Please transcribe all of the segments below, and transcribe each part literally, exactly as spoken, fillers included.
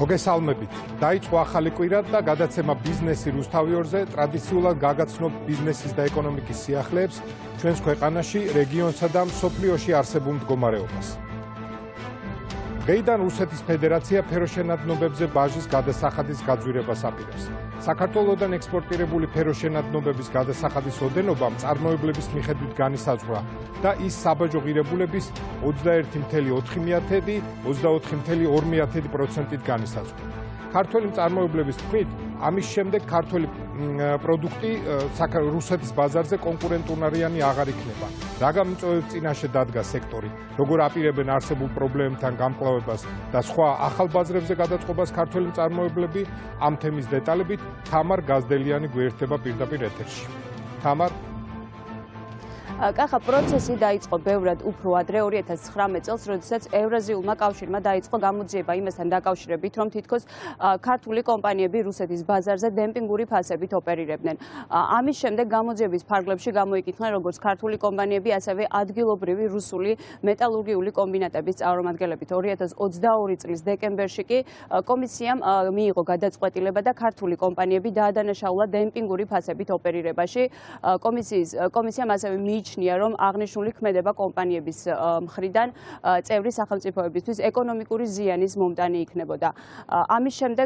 მოგესალმებით. დაიწყო ახალი კვირა და გადაცემა ბიზნესი რუსთავიორზე ტრადიციულად გაგაცნობ ბიზნესის და ეკონომიკის სიახლეებს ჩვენს ქვეყანაში, რეგიონსა და მსოფლიოში არსებულ მდგომარეობას. დღეიდან რუსეთის ფედერაცია ფეროშენადნობებზე ბაჟის გადასახადის გაძვირებას აპირებს. საქართველოსდან ექსპორტირებული ფეროშენადნობების გადასახადის ოდენობა მწარმოებლების მიხედვით განისაზღვრა და ის საბაჟო ღირებულების ოცდაერთი წუთი ოთხი ოცდაოთხი წუთი ორი პროცენტით განისაზღვრა. ქართველი მწარმოებლების თქმით, ამის შემდეგ ქართველი პროდუქტი რუსეთის ბაზარზე კონკურენტუნარიანი აღარ იქნება. რა გამომწვევებს წინაშე დადგა სექტორი, როგორ აპირებენ არსებულ პრობლემებთან გამკლავებას და სხვა ახალ ბაზრებზე გადაწყობას ქართველი მწარმოებლები, ამ თემის დეტალებით თამარ გაზდელიანი გვერდება პირდაპირ ეთერში. თამარ კახა პროცესი დაიწყო ბევრად უფრო ადრე ორი ათას ცხრამეტ წელს, როდესაც ევრაზიულმა კავშირმა დაიწყო გამოძიება იმასთან დაკავშირებით, რომ თითქოს ქართული კომპანიები რუსეთის ბაზარზე დემპინგური ფასებით ოპერირებდნენ. ამის შემდეგ გამოძიების ფარგლებში გამოიკითხნენ როგორც ქართული კომპანიები, ასევე ადგილობრივი რუსული მეტალურგიული კომბინატების წარმომადგენლებით. ორი ათას ოცდაორი წლის დეკემბერში კი კომისიამ მიიღო გადაწყვეტილება და ქართული კომპანიები დაადანაშაულა დემპინგური ფასებით ოპერირებაში. კომისიის კომისიამ ასევე მიიჩნია რომ აღნიშნული ქმედება კომპანიების მხრიდან წევრი სახელმწიფოებისთვის ეკონომიკური ზიანის მომტანი იქნებოდა. ამის შემდეგ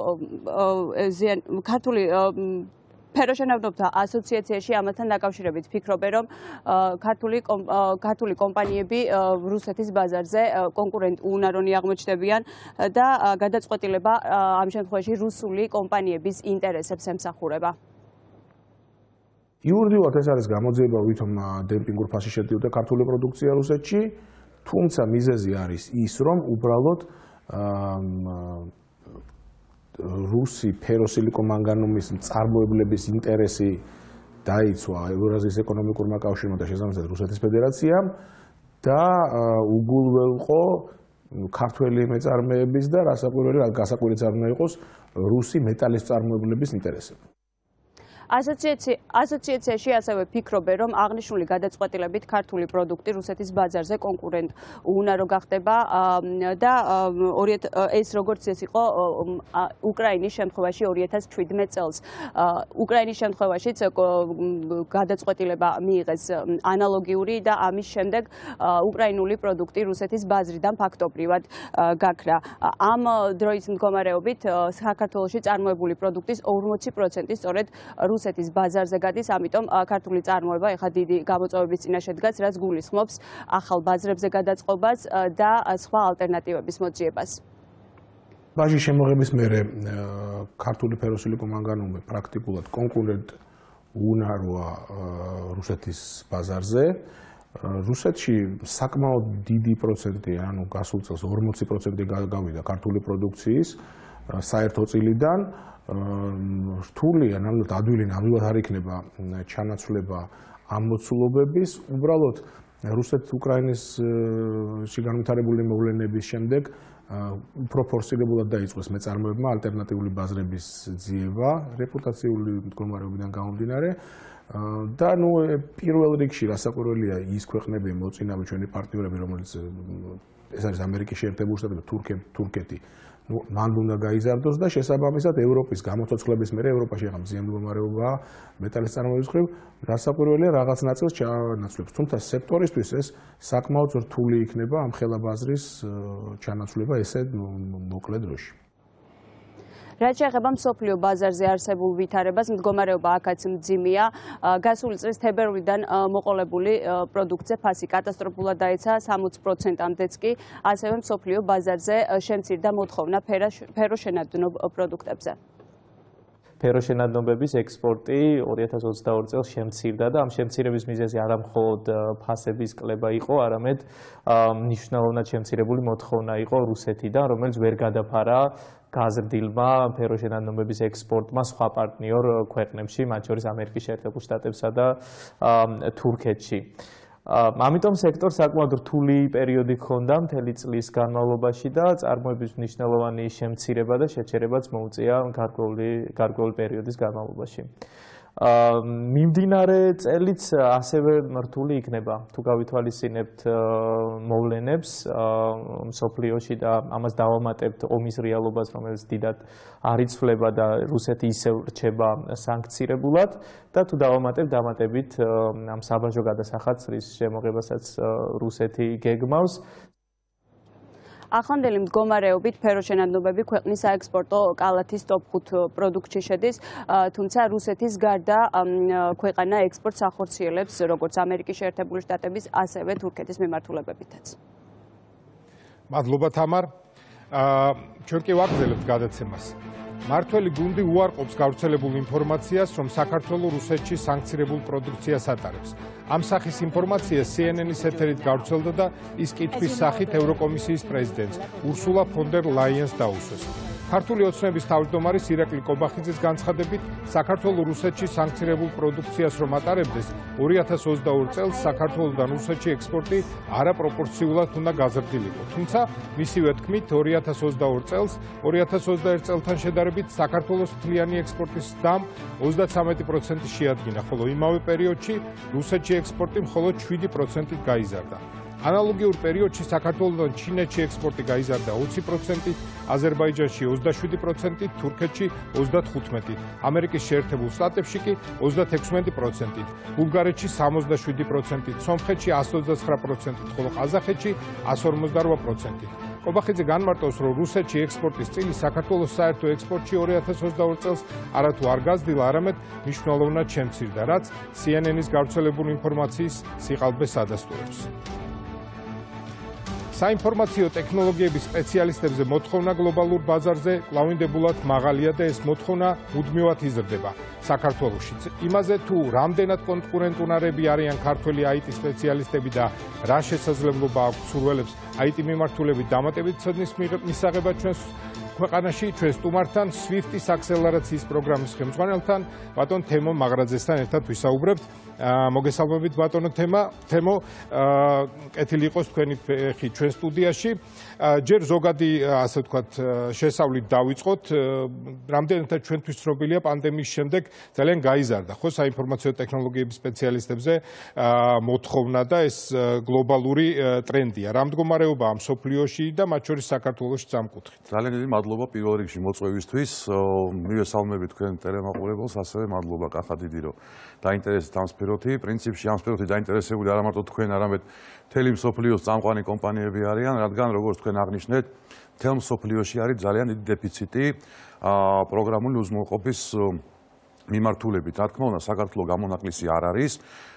ქართული ფეროშენადნობთა ასოციაციაში ამასთან დაკავშირებით ფიქრობენ, რომ ქართული კომპანიები რუსეთის ბაზარზე კონკურენტუნარონი აღმოჩნდებიან და გადაწყვეტილება ამ შემთხვევაში რუსული კომპანიების ინტერესებს ემსახურება. იურიდიულად ეს არის გამოძიება, ვითომ დემპინგურ ფასში შედიოდა ქართული პროდუქცია რუსეთში, თუმცა მიზეზი არის ის, რომ უბრალოდ რუსი ფეროსილიკომანგანუმის მწარმოებლების ინტერესი დაიცვა ევრაზიის ეკონომიკურმა კავშირმა და შესაბამისად რუსეთის ფედერაციამ და უგულველყო ქართველი მეწარმეების და რასაკვირველი გასაკვირიც არ უნდა იყოს რუსი მეტალის მწარმოებლების ინტერესები. ასოციაციაში ასევე ფიქრობენ, რომ აღნიშნული გადაწყვეტილებით ქართული პროდუქტი რუსეთის ბაზარზე კონკურენტუნარო გახდება და ეს როგორც ეს იყო უკრაინის შემთხვევაში ორი ათას ჩვიდმეტ წელს. უკრაინის შემთხვევაშიც გადაწყვეტილება მიიღეს ანალოგიური და ამის შემდეგ უკრაინული პროდუქტი რუსეთის ბაზრიდან ფაქტობრივად გაქრა. ამ დროის მდგომარეობით საქართველოში წარმოებული პროდუქტის ორმოცი პროცენტი სწორედ რუსეთის ბაზარზე გადის, ამიტომ ქართული წარმოება ეხლა დიდი გამოწვევების წინაშე დგას, რაც გულისხმობს ახალ ბაზრებზე გადაწყობას და სხვა ალტერნატივების მოძიებას. ბაჟის შემოღების მერე ქართული ფეროსილიკომანგანუმი პრაქტიკულად კონკურენტუნაროა რუსეთის ბაზარზე. რუსეთში საკმაოდ დიდი პროცენტი, ანუ გასულ წელს ორმოცი პროცენტი გავიდა ქართული პროდუქციის საერთო წილიდან. რთულია, ნამდვილად ადვილი ნამდვილად არ იქნება ჩანაცვლება ამ მოცულობების. უბრალოდ რუსეთ-უკრაინისში განვითარებული მოვლენების შემდეგ უფრო ფორსირებულად დაიწყოს მეწარმოებმა ალტერნატიული ბაზრების ძიება რეპუტაციული მდგომარეობიდან გამომდინარე. და ნუ პირველ რიგში რასაკვირველია ის ქვეყნები მოწინავე ჩვენი პარტნიორები, რომელიც ეს არის ამერიკის შეერთებული შტატები, თურქეთი, მან უნდა გაიზარდოს და შესაბამისად ევროპის გამოცოცხლების მერე ევროპაში ახლა მზიან მდგომარეობაა მეტალის წარმოების მხრივ, რასაკვირველია რაღაც ნაწილს ჩანაცვლებს. თუმცა სექტორისთვის ეს საკმაოდ რთული იქნება ამ ხელა ბაზრის ჩანაცვლება ესე მოკლე დროში. რაც შეეხება მსოფლიო ბაზარზე არსებულ ვითარებას, მდგომარეობა აქაც მძიმეა. გასული წლის თებერვლიდან მოყოლებული პროდუქტზე ფასი კატასტროფულად დაეცა სამოცი პროცენტამდეც კი, ასევე მსოფლიო ბაზარზე შემცირდა მოთხოვნა ფეროშენადნობ პროდუქტებზე. ფეროშენადნობების ექსპორტი ორი ათას ოცდაორი წელს შემცირდა და ამ შემცირების მიზეზი არა მხოლოდ ფასების კლება იყო, არამედ მნიშვნელოვნად შემცირებული მოთხოვნა იყო რუსეთიდან, რომელიც ვერ გადაფარა გაზრდილმა ფეროშენადნობების ექსპორტმა სხვა პარტნიორ ქვეყნებში, მათ შორის ამერიკის შეერთებულ შტატებსა და თურქეთში. ამიტომ სექტორს საკმაოდ რთული პერიოდი ჰქონდა მთელი წლის განმავლობაში და წარმოების მნიშვნელოვანი შემცირება და შეჩერებაც მოუწია გარკვეული გარკვეული პერიოდის განმავლობაში. მიმდინარე წელიც ასევე მრთული იქნება თუ გავითვალისწინებთ მოვლენებს მსოფლიოში და ამას დავამატებთ ომის რეალობას, რომელიც დიდად არ იცვლება და რუსეთი ისევ რჩება სანქცირებულად და თუ დავამატებთ დამატებით ამ საბაჟო გადასახადს, რის შემოღებასაც რუსეთი გეგმავს. ახლანდელი მდგომარეობით ფეროშენადნობები ქვეყნის საექსპორტო კალათის ტოპ ხუთ პროდუქტში შედის, თუმცა რუსეთის გარდა ქვეყანა ექსპორტს ახორციელებს როგორც ამერიკის შეერთებული შტატების, ასევე თურქეთის მიმართულებებითაც. მადლობა თამარ. ჩვენ კი ვაგრძელებთ გადაცემას. მართველი გუნდი უარყოფს გავრცელებულ ინფორმაციას, რომ საქართველოს რუსეთში სანქცირებულ პროდუქციას ატარებს. ამ სახის ინფორმაცია C N N-ის ეთერით გავრცელდა და ის კითხვის სახით ევროკომისიის პრეზიდენტს ურსულა ფონ დერ ლაიენს დაუსვეს. ქართული ოცნების თავმჯდომარის ირაკლი კობახიძის განცხადებით, საქართველოს რუსეთში სანქცირებულ პროდუქციას რომ ატარებდეს, ორი ათას ოცდაორი წელს საქართველოსდან რუსეთში ექსპორტი არაპროპორციულად უნდა გაზრდილიყო. თუმცა, მისივე თქმით, ორი ათას ოცდაორი წელს, ორი ათას ოცდაერთი წელთან შედარებით საქართველოს მთლიანი ექსპორტის სდამ ოცდათვრამეტი პროცენტი შეადგინა, ხოლო იმავე პერიოდში რუსეთში ექსპორტი მხოლოდ შვიდი პროცენტით გაიზარდა. ანალოგიურ პერიოდში საქართველოსდან ჩინეთში ექსპორტი გაიზარდა ოცი პროცენტით, აზერბაიჯანში ოცდაშვიდი პროცენტით, თურქეთში ოცდათხუთმეტი, ამერიკის შეერთებულ შტატებში კი ოცდაექვსმეტი პროცენტით, ბულგარეთში სამოცდაშვიდი პროცენტით, სომხეთში εκατს ოცდაცხრა პროცენტით, ხოლო ყაზახეთში εκατს ორმოცდარვა პროცენტით. კობახიძე განმარტავს, რომ რუსეთში ექსპორტის წილი საქართველოს საერთო ექსპორტში ორი ათას ოცდაორი წელს არათუ არ გაზრდილა, არამედ მნიშვნელოვნად შემცირდა, რაც C N N-ის გავრცელებული ინფორმაციის სიყალბეს ადასტურებს. საინფორმაციო ტექნოლოგიების სპეციალისტებზე მოთხოვნა გლობალურ ბაზარზე კვლავინდებულად მაღალია და ეს მოთხოვნა მუდმივად იზრდება საქართველოშიც. იმაზე თუ რამდენად კონკურენტუნარები არიან ქართველი I T სპეციალისტები და რა შესაძლებლობა აქვს სურველებს I T მიმართულებით დამატებით ცოდნის მისაღებად ჩვენს ქვეყანაში, ჩვენ სტუმართან, SWIFT-ის აქსელერაციის პროგრამის ხელმძღვანელთან, ბატონ თემო მაღრაძესთან ერთად ვისაუბრებთ. მოგესალმებით ბატონო თემა, თემო, კეთილი იყოს თქვენი ფეხი ჩვენ სტუდიაში. ჯერ ზოგადი, ასე ვთქვათ, შესავლით დავიწყოთ. რამდენადაც ჩვენთვის ცნობილია პანდემიის შემდეგ ძალიან გაიზარდა ხო საინფორმაციო ტექნოლოგიების სპეციალისტებზე მოთხოვნა და ეს გლობალური ტრენდია. რა მდგომარეობაა მსოფლიოში და მათ შორის საქართველოში ამ კუთხით. ძალიან დიდი მადლობა პირველ რიგში მოწვევისთვის. მივესალმებით თქვენ ტელემაყურებელს, ასევე მადლობა კახა დიდი რომ დაინტერესეთ ამ სფეროთი. პრინციპში ამ სფეროთი დაინტერესებული არა მარტო თქვენ, არამედ მთელი მსოფლიოს წამყვანი კომპანიები არიან, რადგან როგორც თქვენ აღნიშნეთ, მთელ მსოფლიოში არის ძალიან დიდი დეფიციტი პროგრამული უზრუნველყოფის მიმართულებით. რა თქმა უნდა, საქართველოს გამონაკლისი არ არის.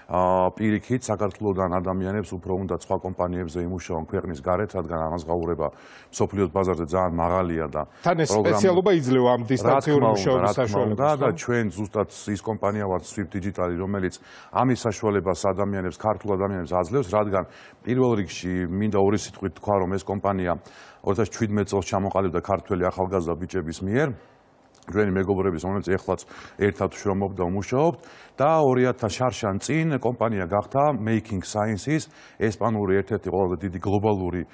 პირიქით საქართველოსდან ადამიანებს უფრო უნდა სხვა კომპანიებზე იმუშაონ ქვეყნის გარეთ, რადგან ამას გაურება მსოფლიოს ბაზარზე ძალიან მაღალია და თან ეს სპეციალობა იძლევა ამ დისტანციური მუშაობის საშუალებას. და ჩვენ ზუსტად ის კომპანია ვართ SWIFT Digital-ი, რომელიც ამის საშუალებას ადამიანებს, ქართულ ადამიანებს აძლევს, რადგან პირველ რიგში მინდა ორი სიტყვით თქვა, რომ ეს კომპანია ორი ათას შვიდმეტ წელს ჩამოყალიბდა ქართველი ახალგაზრდა ბიჭების მიერ. ჩვენი მეგობრების, რომელიც ეხლაც ერთად ვშრომობთ და ვმუშაობთ და ორი ათას შარშან წინ კომპანია გახდა Making Sciences, ესპანური ერთ-ერთი ყველაზე დიდი გლობალური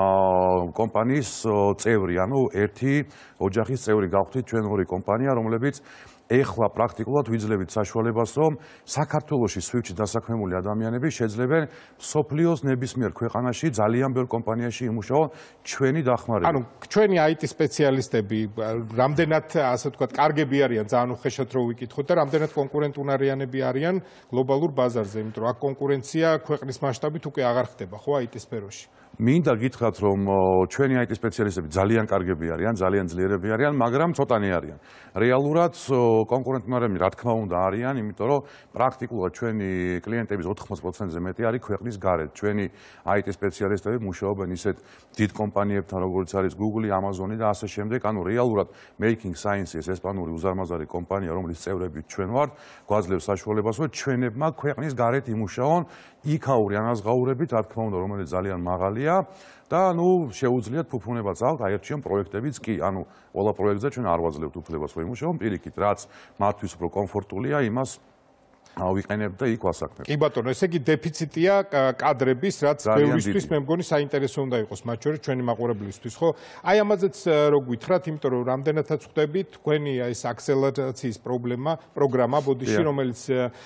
კომპანიის წევრი, ანუ ერთი ოჯახის წევრი გავხდით ჩვენ ორი კომპანია, რომლებიც ეხლა პრაქტიკულად ვიძლევით საშუალებას, რომ საქართველოში SWIFT-ში დასაქმებული ადამიანები შეძლებენ მსოფლიოს ნებისმიერ ქვეყანაში ძალიან ბევრ კომპანიაში იმუშაონ ჩვენი დახმარებით. ანუ ჩვენი I T სპეციალისტები რამდენად, ასე ვთქვათ, კარგები არიან, ძალიან უხეშად რო ვიკითხოთ და რამდენად კონკურენტუნარიანები არიან გლობალურ ბაზარზე, იმიტომ რომ აქ კონკურენცია ქვეყნის მასშტაბით უკვე აღარ ხდება, ხო, I T სფეროში. მინდა გითხრათ, რომ ჩვენი I T სპეციალისტები ძალიან კარგები არიან, ძალიან ძლიერები არიან, მაგრამ ცოტანი არიან. რეალურად კონკურენტუნარები რა თქმა უნდა არიან, იმიტომ რომ პრაქტიკულად ჩვენი კლიენტების ოთხმოცდაოთხ პროცენტზე მეტი არის ქვეყნის გარეთ. ჩვენი I T სპეციალისტები მუშაობენ ისეთ დიდ კომპანიებთან, როგორც არის Google, Amazon და ასე შემდეგ. ანუ რეალურად Making Sciences ესპანური უზარმაზარი კომპანია, რომლის წევრები ჩვენ ვართ, გვაძლევს საშუალებას, რომ ჩვენებმა ქვეყნის გარეთ იმუშაონ იქაური ანაზღაურებით, რა თქმა უნდა, რომელიც ძალიან მაღალია და ნუ შეუძლიათ ფუფუნებაც აქვთ, აერჩიონ პროექტებიც კი, ანუ ყველა პროექტზე ჩვენ არ ვაძლევთ უფლებას, რომ იმუშაონ პირიქით, რაც მათთვის უფრო კომფორტულია, იმას ვიყენებ და იქ ვასაქმებ. კი ბატონო, ესე იგი დეფიციტია კადრების, რაც ბევრისთვის მე მგონი საინტერესო უნდა იყოს, მათ შორის ჩვენი მაყურებლისთვის, ხო? აი ამაზეც რო გითხრათ, იმიტომ რომ რამდენადაც ხვდებით, თქვენი ეს აქსელერაციის პრობლემა, პროგრამა ბოდიში, რომელიც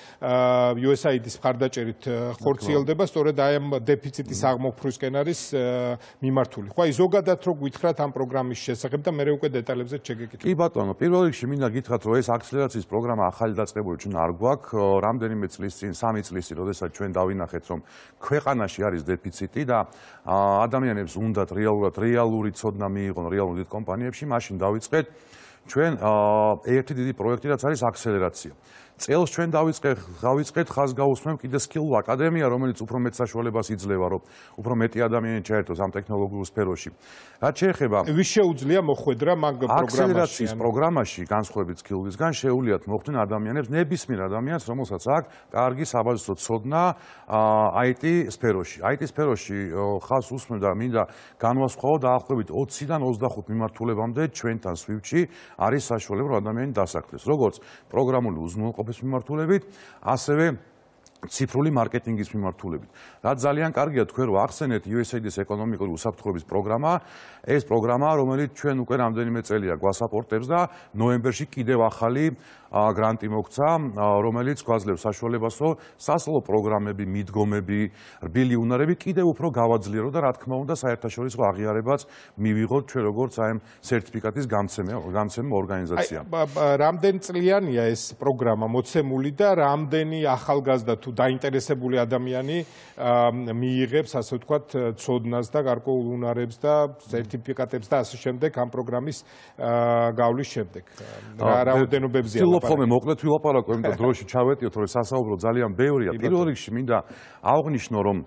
იუ ეს აი დის მხარდაჭერით ხორციელდება, სწორედ აი ამ დეფიციტის აღმოფხვრისკენ არის მიმართული. ხო, აი ზოგადად რო გითხრათ ამ პროგრამის შესახებ და მე უკვე დეტალებზე შეგეკითხებით. კი ბატონო, პირველ რიგში მინდა გითხრათ, რომ ეს აქსელერაციის პროგრამა ახალი დაწყებული ჩვენ არ გვაქვს. რამდენიმე წლის წინ, სამი წლის წინ, როდესაც ჩვენ დავინახეთ, რომ ქვეყანაში არის დეფიციტი და ადამიანებს უნდათ რეალურად რეალური ცოდნა მიიღონ რეალურ დიდ კომპანიებში, მაშინ დავიწყეთ ჩვენ ერთი დიდი პროექტი, რაც არის აქსელერაცია. წელს ჩვენ დავიწყეთ, დავიწყეთ ხაზგაუსმემ კიდე სკილ აკადემია, რომელიც უფრო მეტ საშუალებას იძლევა, რომ უფრო მეტი ადამიანი ჩაერთოს ამ ტექნოლოგიურ სფეროში. რაც შეეხება ვის შეუძლია მოხვედრა მაგ პროგრამაში? აქსელერაციის პროგრამაში განსხვავებით სკილისგან შეუძლიათ მოხვდნენ ადამიანებს, ნებისმიერ ადამიანს, რომელსაც აქვს კარგი საბაზისო ცოდნა აი ტი სფეროში. აი ტი სფეროში ხაზს უსმენ და მინდა განვასხვაო დაახლოებით ოციდან ოცდახუთ მიმართულებამდე ჩვენთან სვიფტში არის საშუალება, რომ ადამიანი დასაქმდეს. როგორც პროგრამული უზრუნველყოფის მიმართულებით, ასევე ციფრული მარკეტინგის მიმართულებით. რაც ძალიან კარგია თქვენ რო ახსენეთ იუ ეს ეი დის ეკონომიკური უსაფრთხოების პროგრამა, ეს პროგრამა, რომელიც ჩვენ უკვე რამდენიმე წელია გვასაპორტებს და ნოემბერში კიდევ ახალი გრანტი მოგცა, რომელიც გვაძლევს საშუალებას, რომ სასწავლო პროგრამები, მიდგომები, რბილი უნარები კიდევ უფრო გავაძლიეროთ და რა თქმა უნდა საერთაშორისო აღიარებაც მივიღოთ ჩვენ როგორც აი ამ სერტიფიკატის გამცემი გამცემი ორგანიზაცია. რამდენი წლიანია ეს პროგრამა მოცემული და რამდენი ახალგაზრდა თუ დაინტერესებული ადამიანი მიიღებს, ასე ვთქვათ, ცოდნას და გარკვეულ უნარებს და სერტიფიკატებს და ასე შემდეგ ამ პროგრამის გავლის შემდეგ. რა რაოდენობებზია? ხოლმე მოკლედ ვილაპარაკო, იმიტომ რომ დროში ჩავეტიოთ, რომ სასაუბრო ძალიან ბევრია. პირველ რიგში მინდა აღვნიშნო, რომ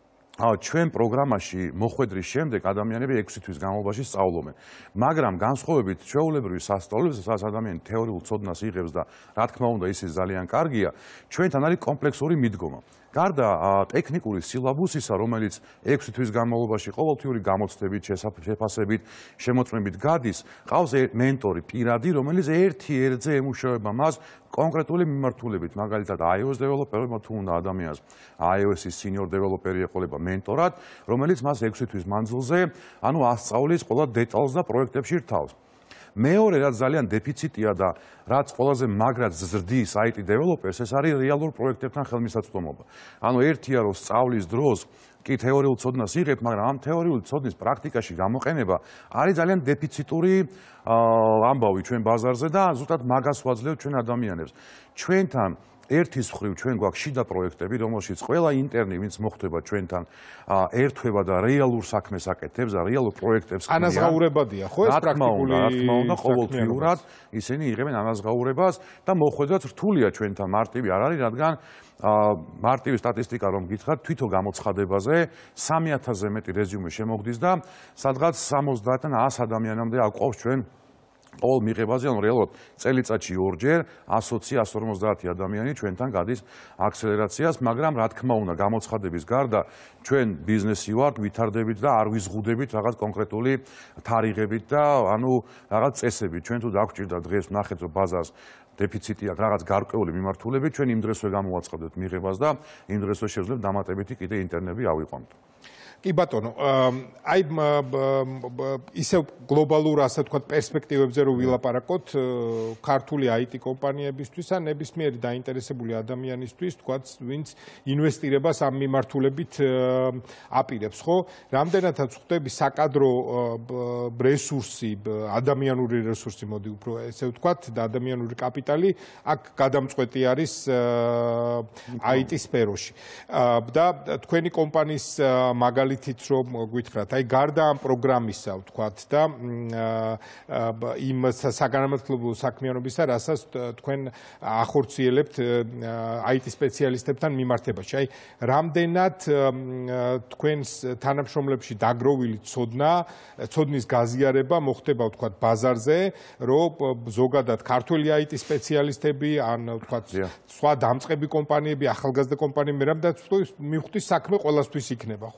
ჩვენ პროგრამაში მოხვედრის შემდეგ ადამიანები ექვსი თვის განმავლობაში სწავლობენ. მაგრამ განსხვავებით ჩვეულებრივი სასწავლებლისა, სადაც ადამიანი თეორიულ ცოდნას იღებს და რა თქმა უნდა ის ძალიან კარგია, ჩვენთან არის კომპლექსური მიდგომა. გარდა ტექნიკური სილაბუსისა, რომელიც ექვსი თვის განმავლობაში ყოველთვიური გამოცდებით, შეფასებით, შემოწმებით გადის, ყავს მენტორი პირადი, რომელიც ერთი ერთზე ემუშავება მას კონკრეტული მიმართულებით, მაგალითად iOS დეველოპერმა თუ უნდა ადამიანს iOS-ის senior დეველოპერი ეყოლება მენტორად, რომელიც მას ექვსი თვის მანძილზე, ანუ ასწავლის ყველა დეტალს და პროექტებში რთავს. მეორე, რაც ძალიან დეფიციტია და რაც ყველაზე მაგრად ზრდის აი ტი დეველოპერს, ეს არის რეალურ პროექტებთან ხელმისაწვდომობა. ანუ ერთია, რომ სწავლის დროს კი თეორიულ ცოდნას იღებთ, მაგრამ ამ თეორიული ცოდნის პრაქტიკაში გამოყენება არის ძალიან დეფიციტური ამბავი ჩვენ ბაზარზე და ზუსტად მაგას ვაძლევთ ჩვენ ადამიანებს. ჩვენთან ერთის მხრივ ჩვენ გვაქვს შიდა პროექტები, რომელშიც ყველა ინტერნი, ვინც მოხვდება ჩვენთან, ერთვება და რეალურ საქმეს აკეთებს და რეალურ პროექტებს ქმნიან. ანაზღაურებადია, ხო ეს პრაქტიკული? რა თქმა უნდა, ყოველთვიურად ისინი იღებენ ანაზღაურებას და მოხვედრაც რთულია ჩვენთან, მარტივი არ არის, რადგან მარტივი სტატისტიკა რომ გითხრათ, თვითონ გამოცხადებაზე სამი ათასზე მეტი რეზიუმე შემოგდის და სადღაც სამოცდაათიდან ას ადამიანამდე აკვავს ჩვენ ყოველ მიღებაზე, ანუ რეალურად წელიწადში ორჯერ ასოცი ასი ორმოცდაათი ადამიანი ჩვენთან გადის აქსელერაციას, მაგრამ რა თქმა უნდა, გამოცხადების გარდა ჩვენ ბიზნესი ვართ, ვითარდებით და არ ვიზღუდებით რაღაც კონკრეტული თარიღებით და ანუ რაღაც წესებით. ჩვენ თუ დაგვჭირდა დღეს ნახეთ, რომ ბაზარს დეფიციტი აქვს რაღაც გარკვეული მიმართულებით, ჩვენ იმ დღესვე გამოვაცხადებთ მიღებას და იმ დღესვე შევძლებთ დამატებითი კიდე ინტერნები ავიყვანოთ. კი ბატონო, აი ისევ გლობალურ ასე ვთქვათ პერსპექტივებზე რო ვილაპარაკოთ, ქართული აი ტი კომპანიებისთვის ან ნებისმიერი დაინტერესებული ადამიანისთვის, ვთქვათ, ვინც ინვესტირებას ამ მიმართულებით აპირებს, ხო? რამდენადაც ხვდები საკადრო რესურსი, ადამიანური რესურსი, მოდი უფრო ესე ვთქვათ, და ადამიანური კაპიტალი აქ გადამწყვეტი არის აი ტი სფეროში. და თქვენი კომპანიის მაგალითად თით რომ გითხრათ, აი გარდა ამ პროგრამისა, ვთქვათ და იმ საგანმანათლებლო საქმიანობისა, რასაც თქვენ ახორციელებთ აი ტი სპეციალისტებთან მიმართებაში. აი რამდენად თქვენს თანამშრომლებში დაგროვილი ცოდნა, ცოდნის გაზიარება მოხდება, ვთქვათ, ბაზარზე, რომ ზოგადად ქართველი აი ტი სპეციალისტები, ან ვთქვათ, სხვა დამწყები კომპანიები, ახალგაზრდა კომპანიები, მე რამდენად მივხვდი საქმე ყველასთვის იქნება, ხო? აქ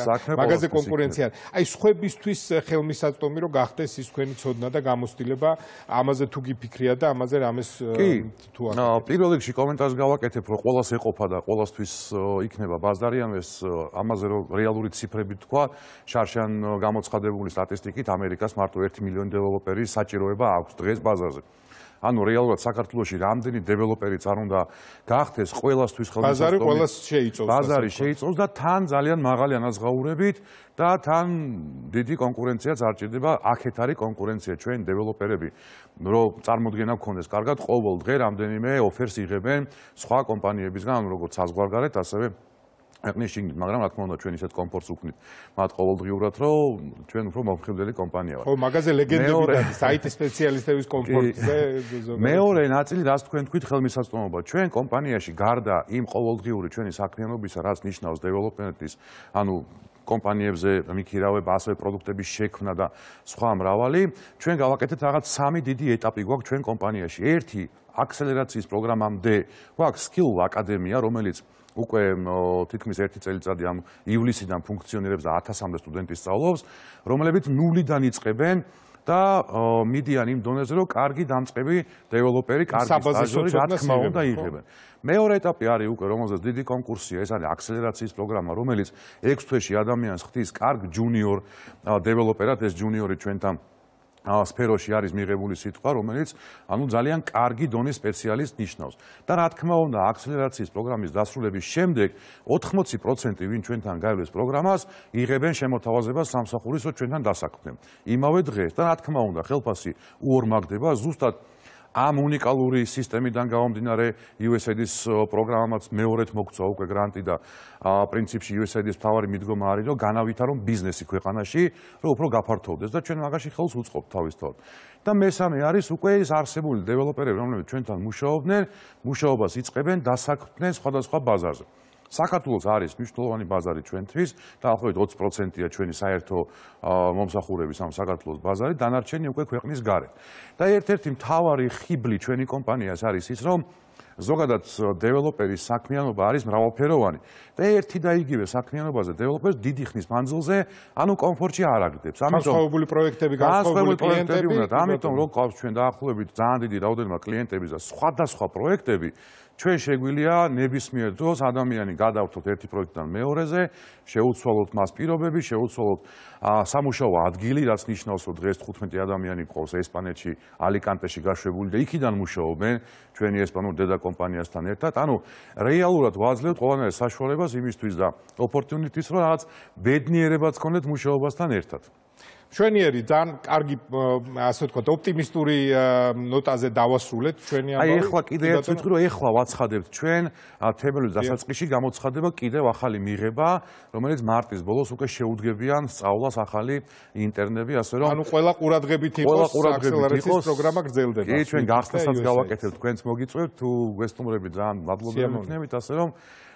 მაგაზე კონკურენცია. აი სხვებისთვის ხელმისაწვდომი რომ გახდეს ის თქვენი ცოდნა და გამოცდილება, ამაზე თუ გიფიქრია და ამაზე რამეს თუ არა. პირველ რიგში კომენტარს გავაკეთებ, რომ ყველას ეყოფა და ყველასთვის იქნება ბაზარი, ან ეს ამაზე რომ რეალური ციფრები თქვა, შარშან გამოცხადებული სტატისტიკით ამერიკას მარტო ერთი მილიონი დეველოპერის საჭიროება აქვს დღეს ბაზარზე. ანუ რეალურად საქართველოში რამდენი დეველოპერიც არ უნდა გახდეს, ყველასთვის ხელმისაწვდომი. ბაზარი ყველას შეიწოვს. ბაზარი შეიწოვს და თან ძალიან მაღალი ანაზღაურებით და თან დიდი კონკურენციაც არ ჭირდება. აქეთ არის კონკურენცია, ჩვენ დეველოპერები, რომ წარმოდგენა გქონდეს კარგად, ყოველ დღე რამდენიმე ოფერს იღებენ სხვა კომპანიებისგან, როგორც საზღვარგარეთ, ასევე ქვეყნის შიგნით, მაგრამ რა თქმა უნდა ჩვენ ისეთ კომფორტს ვქნით მათ ყოველდღიურად, რომ ჩვენ უფრო მომხიბვლელი კომპანია ვართ. ხო, მაგაზე ლეგენდები და საიტის სპეციალისტების კომფორტზე მეორე ნაწილი, რაც თქვენ თქვით, ხელმისაწვდომობა. ჩვენ კომპანიაში გარდა იმ ყოველდღიური ჩვენი საქმიანობისა, რაც ნიშნავს დეველოპმენტის, ანუ კომპანიებზე მიქირავება, ასევე პროდუქტების შექმნა და სხვა მრავალი, ჩვენ გავაკეთეთ რაღაც სამი დიდი ეტაპი გვაქვს ჩვენ კომპანიაში. ერთი აქსელერაციის პროგრამამდე გვაქვს skill აკადემია, რომელიც უკვე თითქმის ერთი წელიწადი ამ ივლისიდან ფუნქციონირებს და ათასამდე სტუდენტი სწავლობს, რომლებიც ნულიდან იწყებენ და მიდიან იმ დონეზე, რომ კარგი დამწყები დეველოპერი, კარგი სტაჟიორი, რა თქმა უნდა, იღებენ. მეორე ეტაპი არის უკვე, რომელზეც დიდი კონკურსია, ეს არის აქსელერაციის პროგრამა, რომელიც ექვს თვეში ადამიანს ხდის კარგ ჯუნიორ დეველოპერად, ეს ჯუნიორი ჩვენთან სფეროში არის მიღებული სიტყვა, რომელიც ანუ ძალიან კარგი დონის სპეციალისტს ნიშნავს. და რა თქმა უნდა, აქსელერაციის პროგრამის დასრულების შემდეგ ოთხმოცი პროცენტი ვინ ჩვენთან გაივლეს პროგრამას, იღებენ შემოთავაზებას სამსახურის, რომ ჩვენთან დასაქმდნენ. იმავე დღეს და რა თქმა უნდა, ხელფასი უორმაგდება ზუსტად ამ უნიკალური სისტემიდან გამომდინარე იუ ეს ეი დის პროგრამამაც მეორედ მოგწვა უკვე გრანტი და პრინციპში იუ ეს ეი დის მთავარი მიდგომა არის, რომ განავითარონ ბიზნესი ქვეყანაში, რომ უფრო გაფართოვდეს და ჩვენ მაგაში ხელს უწყობთ თავისთავად. და მესამე არის უკვე ის არსებული დეველოპერები, რომლებიც ჩვენთან მუშაობდნენ, მუშაობას იწყებენ, დასაქმდნენ სხვადასხვა ბაზარზე. საქართველოს არის მნიშვნელოვანი ბაზარი ჩვენთვის, დაახლოებით ოცი პროცენტია ჩვენი საერთო მომსახურების ამ საქართველოს ბაზარი, დანარჩენი უკვე ქვეყნის გარეთ. და ერთ-ერთი მთავარი ხიბლი ჩვენი კომპანიას არის ის, რომ ზოგადად დეველოპერის საქმიანობა არის მრავალფეროვანი და ერთი და იგივე საქმიანობაზე დეველოპერს დიდი ხნის მანძილზე, ანუ კომფორტში არ აგდებს. ამიტომ განსხვავებული პროექტები, განსხვავებული კლიენტები უნდა, ამიტომ რო ყავს ჩვენ დაახლოებით ძალიან დიდი რაოდენობა კლიენტების და სხვადასხვა პროექტები, ჩვენ შეგვიძლია ნებისმიერ დროს ადამიანი გადავთოთ ერთი პროექტიდან მეორეზე, შეუცვალოთ მას პირობები, შეუცვალოთ სამუშაო ადგილი, რაც ნიშნავს, რომ დღეს თხუთმეტი ადამიანი ყავს ესპანეთში, ალიკანტეში გაშვებული და იქიდან მუშაობენ ჩვენი ესპანურ დედა კომპანიასთან ერთად. ანუ რეალურად ვაძლევთ ყველანაირ საშუალებას იმისთვის და ოპორტუნიტის, რომ რაღაც ბედნიერებაც გქონდეთ მუშაობასთან ერთად. ჩვენიერი ძალიან კარგი, ასე ვთქვათ, ოპტიმისტური ნოტაზე დავასრულეთ ჩვენი ამბავი. აი ეხლა კიდე ერთ ვიტყვი, რომ ეხლა ვაცხადებთ ჩვენ თებერვლის დასაწყისში გამოცხადება კიდევ ახალი მიღება, რომელიც მარტის ბოლოს უკვე შეუდგებიან სწავლას ახალი ინტერნები, ასე რომ ანუ ყველა ყურადღებით იყოს აქსელერაციის პროგრამა გრძელდება. კი, ჩვენ გახსნასაც გავაკეთებთ, თქვენც მოგიწევთ, თუ გვესტუმრებით ძალიან მადლობელი ვიქნებით, ასე რომ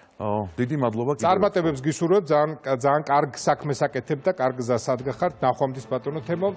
დიდი მადლობა კიდევ. წარმატებებს გისურვებთ, ძალიან ძალიან კარგ საქმეს აკეთებთ და კარგ გზას ადგახართ. ნახვამდის ბატონო თემო.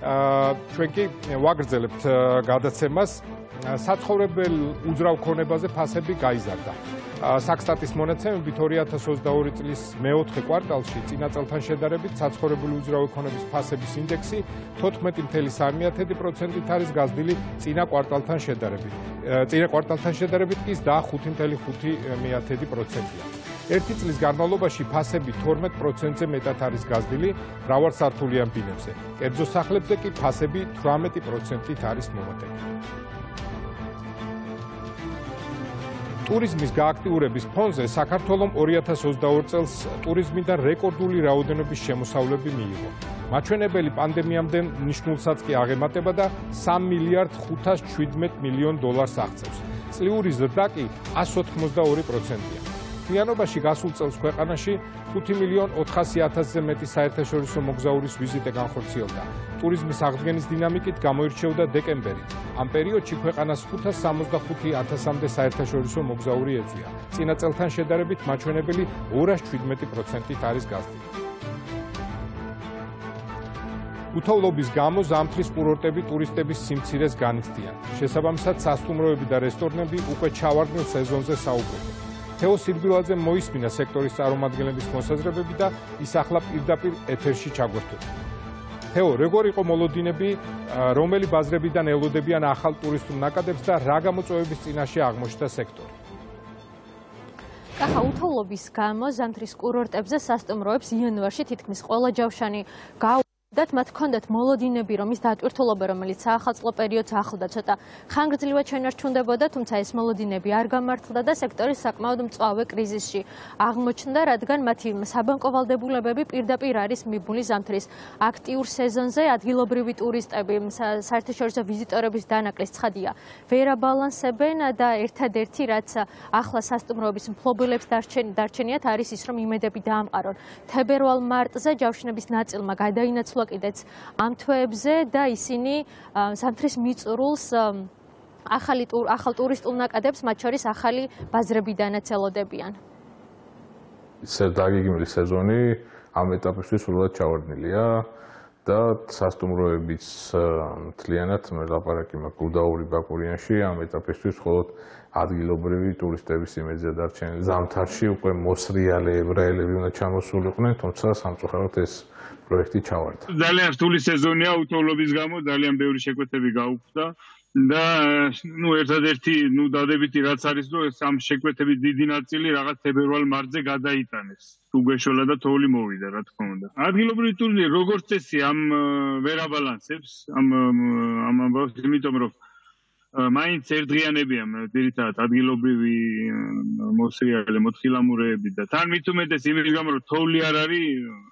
ჩვენ კი ვაგრძელებთ გადაცემას. საცხოვრებელ უძრავ ქონებაზე ფასები გაიზარდა. საქსტატის მონაცემებით ორი ათას ოცდაორი წლის მეოთხე კვარტალში წინა წელთან შედარებით საცხოვრებელი უძრავი ქონების ფასების ინდექსი თოთხმეტი ფاصლე სამი პროცენტით არის გაზრდილი წინა კვარტალთან შედარებით. წინა კვარტალთან შედარებით კი ოცდახუთი ფاصლე ხუთი პროცენტია. ერთი წლის განმავლობაში ფასები თორმეტ პროცენტზე მეტად არის გაზრდილი მრავალსართულიან ბინებზე. კერძო სახლებზე კი ფასები თვრამეტი პროცენტით არის მომატებული. ტურიზმის გააქტიურების ფონზე საქართველომ ორი ათას ოცდაორი წელს ტურიზმიდან რეკორდული რაოდენობის შემოსავლები მიიღო. მაჩვენებელი პანდემიამდე მნიშვნელსაც კი აღემატება და სამი მილიარდ ხუთას შვიდმეტ მილიონ დოლარს აღწევს. წლიური ზრდა კი ასი ოცდაორი პროცენტია. მთლიანობაში გასულ წელს ქვეყანაში ხუთი მილიონ ოთხასი ათასზე მეტი საერთაშორისო მოგზაურის ვიზიტი განხორციელდა. ტურიზმის აღდგენის დინამიკით გამოირჩეოდა დეკემბერი. ამ პერიოდში ქვეყანას ხუთას სამოცდახუთი ათასამდე საერთაშორისო მოგზაური ეწვია. წინა წელთან შედარებით მაჩვენებელი ორას შვიდმეტი პროცენტით არის გაზრდილი. უთავლობის გამო ზამთრის კურორტები ტურისტების სიმცირეს განიცდიან. შესაბამისად, სასტუმროები და რესტორნები უკვე ჩავარდნილ სეზონზე საუბრობენ. თეო სირბილაძემ მოისმინა სექტორის წარმომადგენლების მოსაზრებები და ის ახლა პირდაპირ ეთერში ჩაგვერთვება. თეო, როგორ იყო მოლოდინები, რომელი ბაზრებიდან ელოდებიან ახალ ტურისტულ ნაკადებს და რა გამოწვევების წინაშე აღმოჩნდა სექტორი? კახა უთოვლობის გამო ზამთრის კურორტებზე სასტუმროებს იანვარში თითქმის ყველა ჯავშანი გაუ დათ მათ ჰქონდათ მოლოდინები, რომ ის დატვირთულობა, რომელიც საახალწლო პერიოდს ახლდა, ცოტა ხანგრძლივად შენარჩუნდებოდა, თუმცა ეს მოლოდინები არ გამართლდა და სექტორი საკმაოდ მწვავე კრიზისში აღმოჩნდა, რადგან მათი საბანკო ვალდებულებები პირდაპირ არის მიბმული ზამთრის აქტიურ სეზონზე. Ადგილობრივი ტურისტები, საერთაშორისო ვიზიტორების დანაკლის ცხადია, ვერ აბალანსებენ და ერთადერთი, რაც ახლა სასტუმროების მფლობელებს დარჩენიათ, არის ის, რომ იმედები დაამყარონ. თებერვალ მარტზე ჯავშნების ნაწილმა გადაინაცვლა კიდეც ამ თვეებზე და ისინი ზამთრის მიწურულს ახალი ახალ ტურისტულ ნაკადებს, მათ შორის ახალი ბაზრებიდანაც ელოდებიან. დაგეგმილი სეზონი ამ ეტაპისთვის სრულად ჩავარდნილია და სასტუმროებიც მთლიანად მე ლაპარაკი მაქვს გუდაური ბაკურიანში ამ ეტაპისთვის მხოლოდ ადგილობრივი ტურისტების იმედია დარჩენილი. ზამთარში უკვე მოსრიალე ებრაელები უნდა ჩამოსულიყვნენ, თუმცა სამწუხაროდ ეს პროექტი ჩავარდა. ძალიან რთული სეზონია უთოვლობის გამო, ძალიან ბევრი შეკვეთები გაუქმდა და ნუ ერთადერთი ნუ დადებითი რაც არის, რომ ამ შეკვეთების დიდი ნაწილი რაღაც თებერვალ მარტზე გადაიტანეს. თუ გვეშოლა და თოვლი მოვიდა, რა თქმა უნდა. ადგილობრივი ტურიზმი როგორც წესი ამ ვერ აბალანსებს ამ ამ ამბავს, იმიტომ რომ მაინც ერთდღიანებია ძირითადად ადგილობრივი მოსრიალე მოთხილამურეები და თან მით უმეტეს იმის გამო რომ თოვლი არ არის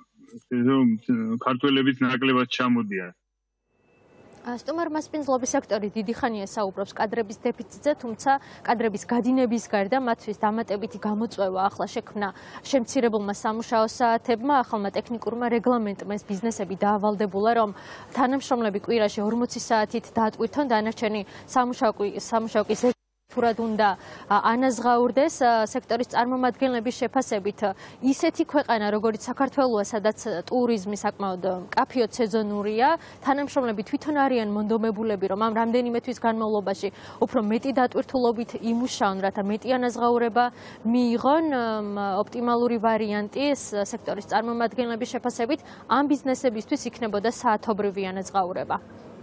ქართველებიც ნაკლებად ჩამოდიან. სტუმარ-მასპინძლობის სექტორი დიდი ხანია საუბრობს კადრების დეფიციტზე, თუმცა კადრების გადინების გარდა მათთვის დამატებითი გამოწვევა ახლა შექმნა შემცირებულმა სამუშაო საათებმა, ახალმა ტექნიკურმა რეგლამენტმა ეს ბიზნესები დაავალდებულა, რომ თანამშრომლები კვირაში ორმოცი საათით დაატვირთონ, დანარჩენი სამუშაო კი ფურად უნდა ანაზღაურდეს. სექტორის წარმომადგენლების შეფასებით ისეთი ქვეყანა, როგორც საქართველოა, სადაც ტურიზმი საკმაოდ მკაფიოდ სეზონურია, თანამშრომლები თვითონ არიან მონდომებულები, რომ ამ რამდენიმე თვის განმავლობაში უფრო მეტი დატვირთულობით იმუშაონ, რათა მეტი ანაზღაურება მიიღონ. ოპტიმალური ვარიანტი სექტორის წარმომადგენლების შეფასებით ამ ბიზნესებისთვის იქნებოდა საათობრივი ანაზღაურება.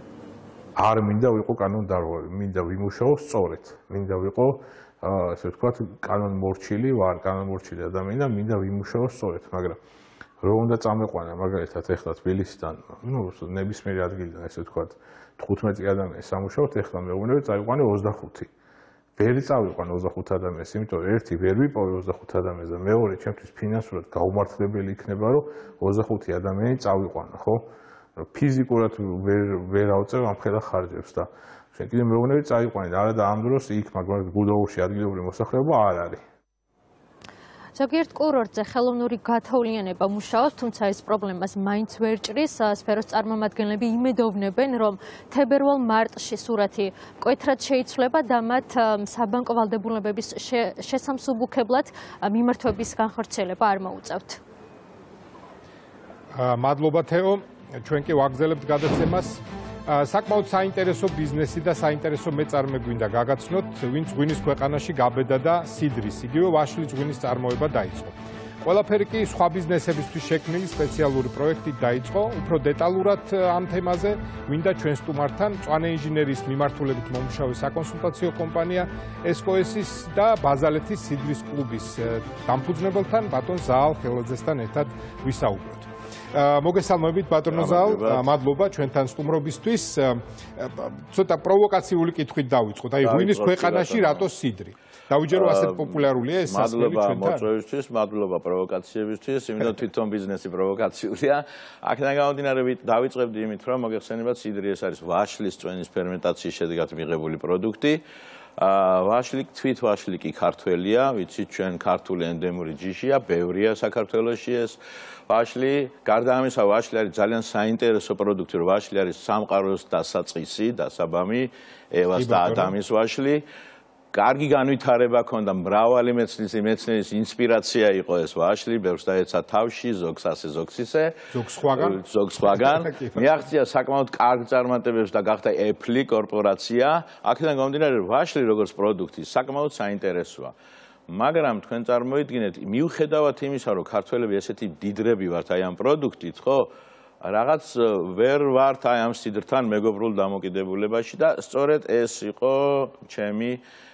არ მინდა ვიყო კანონდარღვევი, მინდა ვიმუშაო სწორედ, მინდა ვიყო ასე ვთქვათ კანონმორჩილი ვარ, კანონმორჩილი ადამიანი და მინდა ვიმუშაო სწორედ, მაგრამ რო უნდა წამეყვანა მაგალითად ეხლა თბილისიდან, ნუ ნებისმიერი ადგილიდან ასე ვთქვათ თხუთმეტი ადამიანი სამუშაოთ, ეხლა მეუბნები წაიყვანე ოცდახუთი. ვერი წავიყვანე ოცდახუთ ადამიანს, იმიტომ რომ ერთი ვერ ვიპოვე ოცდახუთ ადამიანს და მეორე ჩემთვის ფინანსურად გაუმართლებელი იქნება, რომ ოცდახუთი ადამიანი წავიყვანა, ხო? ფიზიკურად ვერ ვერ ავწევ ამ ხელა ხარჯებს და შენ კიდე მეუბნები წაიყვანე არა და ამ დროს იქ მაგრამ გუდაურში ადგილობრივი მოსახლეობა არ არის. ზოგიერთ კურორტზე ხელოვნური გათოვლიანება მუშაობს, თუმცა ეს პრობლემას მაინც ვერ ჭრის. სფეროს წარმომადგენლები იმედოვნებენ, რომ თებერვალ მარტში სურათი მკვეთრად შეიცვლება და მათ საბანკო ვალდებულებების შესამსუბუქებლად მიმართვების განხორციელება არ მოუწევთ. მადლობა თეო. ჩვენ კი ვაგრძელებთ გადაცემას. საკმაოდ საინტერესო ბიზნესი და საინტერესო მეწარმე გვინდა გაგაცნოთ, ვინც ღვინის ქვეყანაში გაბედა და სიდრის, იგივე ვაშლის ღვინის წარმოება დაიწყო. ყველაფერი კი სხვა ბიზნესებისთვის შექმნილი სპეციალური პროექტით დაიწყო. უფრო დეტალურად ამ თემაზე გვინდა ჩვენ სტუმართან მწვანე ინჟინერიის მიმართულებით მომუშავე საკონსულტაციო კომპანია ესკოესის და ბაზალეთის სიდრის კლუბის დამფუძნებელთან ბატონ ზაალ ხელაძესთან ერთად ვისაუბროთ. მოგესალმებით ბატონო ზაალ, მადლობა ჩვენთან სტუმრობისთვის. ცოტა პროვოკაციული კითხვით დავიწყოთ. აი ღვინის ქვეყანაში რატო სიდრი? დავიჯერო ასეთ პოპულარულია ეს სასმელი ჩვენთან. მადლობა მოწვევისთვის, მადლობა პროვოკაციებისთვის, იმიტომ თვითონ ბიზნესი პროვოკაციულია. აქედან გამომდინარე დავიწყებდი იმით, რომ მოგეხსენებათ სიდრი ეს არის ვაშლის წვენის ფერმენტაციის შედეგად მიღებული პროდუქტი. ვაშლი თვით ვაშლი კი ქართველია, ვიცით ჩვენ ქართული ენდემური ჯიშია, ბევრია საქართველოში ეს ვაშლი. გარდა ამისა, ვაშლი არის ძალიან საინტერესო პროდუქტი, რომ ვაშლი არის სამყაროს დასაწყისი, დასაბამი, ევას და ადამის ვაშლი. კარგი განვითარება ჰქონდა, მრავალი მეცნიერის მეცნიერის ინსპირაცია იყო ეს ვაშლი, ბევრს დაეცა თავში, ზოგს ასე, ზოგს ისე. ზოგს სხვაგან. ზოგს სხვაგან. მიაღწია საკმაოდ კარგ წარმატებებს და გახდა ეფლი კორპორაცია. აქედან გამომდინარე, ვაშლი როგორც პროდუქტი საკმაოდ საინტერესოა. მაგრამ თქვენ წარმოიდგინეთ, მიუხედავად იმისა, რომ ქართველები ესეთი დიდრები ვართ აი ამ პროდუქტით, ხო? რაღაც ვერ ვართ აი ამ სიდრთან მეგობრულ დამოკიდებულებაში და სწორედ ეს იყო ჩემი